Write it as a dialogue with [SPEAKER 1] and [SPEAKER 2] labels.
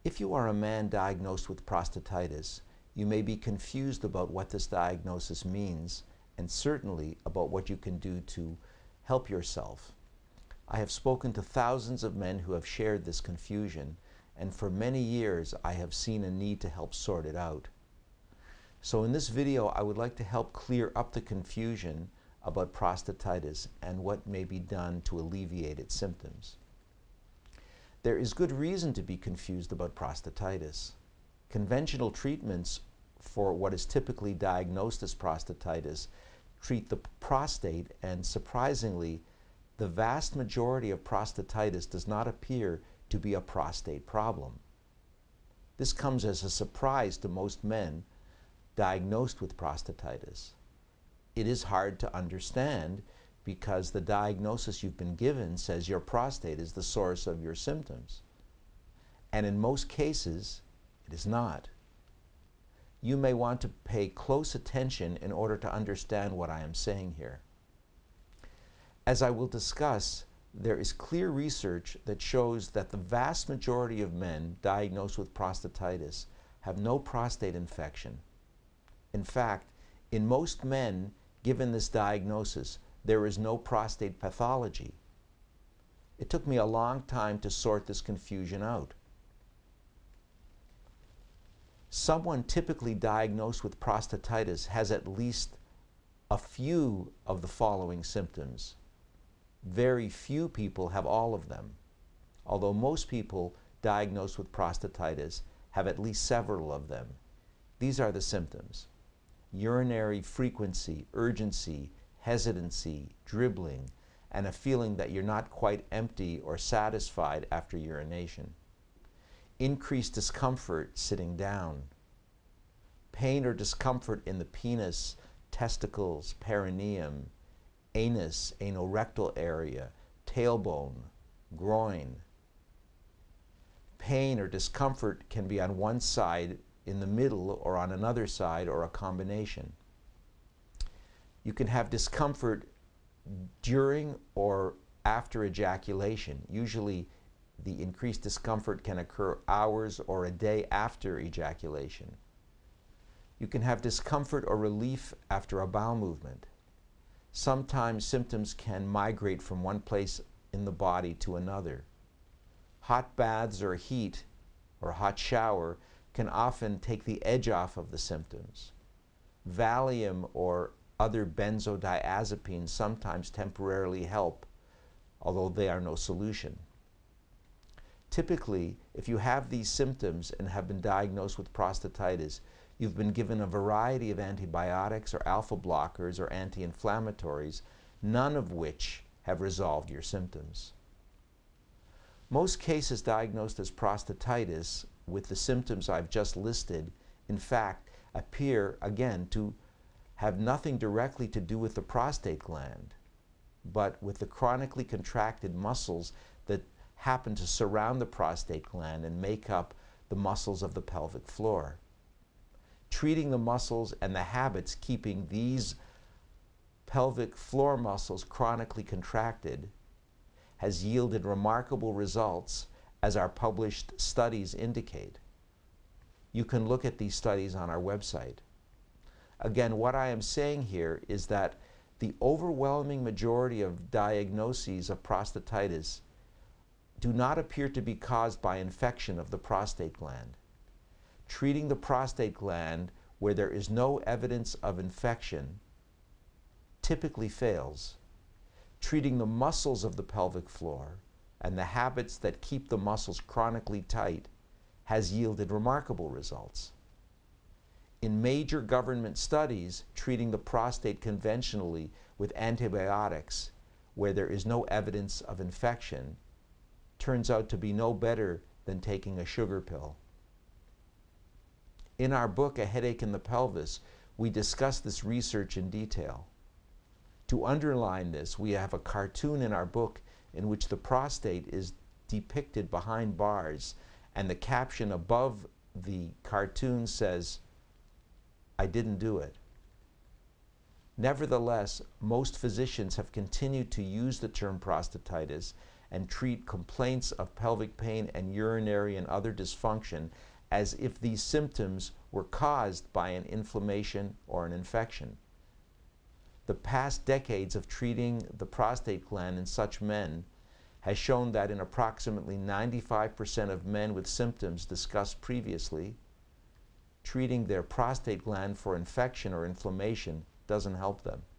[SPEAKER 1] If you are a man diagnosed with prostatitis, you may be confused about what this diagnosis means and certainly about what you can do to help yourself. I have spoken to thousands of men who have shared this confusion, and for many years I have seen a need to help sort it out. So in this video, I would like to help clear up the confusion about prostatitis and what may be done to alleviate its symptoms. There is good reason to be confused about prostatitis. Conventional treatments for what is typically diagnosed as prostatitis treat the prostate, and surprisingly, the vast majority of prostatitis does not appear to be a prostate problem. This comes as a surprise to most men diagnosed with prostatitis. It is hard to understand because the diagnosis you've been given says your prostate is the source of your symptoms. And in most cases, it is not. You may want to pay close attention in order to understand what I am saying here. As I will discuss, there is clear research that shows that the vast majority of men diagnosed with prostatitis have no prostate infection. In fact, in most men given this diagnosis, there is no prostate pathology. It took me a long time to sort this confusion out. Someone typically diagnosed with prostatitis has at least a few of the following symptoms. Very few people have all of them, although most people diagnosed with prostatitis have at least several of them. These are the symptoms: urinary frequency, urgency, hesitancy, dribbling, and a feeling that you're not quite empty or satisfied after urination. Increased discomfort sitting down. Pain or discomfort in the penis, testicles, perineum, anus, anorectal area, tailbone, groin. Pain or discomfort can be on one side, in the middle, or on another side, or a combination. You can have discomfort during or after ejaculation. Usually the increased discomfort can occur hours or a day after ejaculation. You can have discomfort or relief after a bowel movement. Sometimes symptoms can migrate from one place in the body to another. Hot baths or heat or hot shower can often take the edge off of the symptoms. Valium or other benzodiazepines sometimes temporarily help, although they are no solution. Typically, if you have these symptoms and have been diagnosed with prostatitis, you've been given a variety of antibiotics or alpha blockers or anti-inflammatories, none of which have resolved your symptoms. Most cases diagnosed as prostatitis with the symptoms I've just listed, in fact, appear again to have nothing directly to do with the prostate gland, but with the chronically contracted muscles that happen to surround the prostate gland and make up the muscles of the pelvic floor. Treating the muscles and the habits keeping these pelvic floor muscles chronically contracted has yielded remarkable results, as our published studies indicate. You can look at these studies on our website. Again, what I am saying here is that the overwhelming majority of diagnoses of prostatitis do not appear to be caused by infection of the prostate gland. Treating the prostate gland where there is no evidence of infection typically fails. Treating the muscles of the pelvic floor and the habits that keep the muscles chronically tight has yielded remarkable results. In major government studies, treating the prostate conventionally with antibiotics where there is no evidence of infection turns out to be no better than taking a sugar pill. In our book, A Headache in the Pelvis, we discuss this research in detail. To underline this, we have a cartoon in our book in which the prostate is depicted behind bars, and the caption above the cartoon says, "I didn't do it." Nevertheless, most physicians have continued to use the term prostatitis and treat complaints of pelvic pain and urinary and other dysfunction as if these symptoms were caused by an inflammation or an infection. The past decades of treating the prostate gland in such men has shown that in approximately 95% of men with symptoms discussed previously, treating their prostate gland for infection or inflammation doesn't help them.